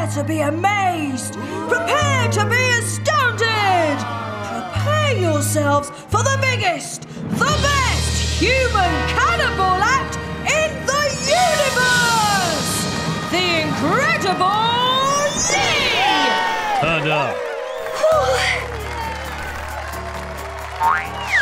Prepare to be amazed! Prepare to be astounded! Prepare yourselves for the biggest, the best human cannonball act in the universe! The Incredible Lee! Ta-da!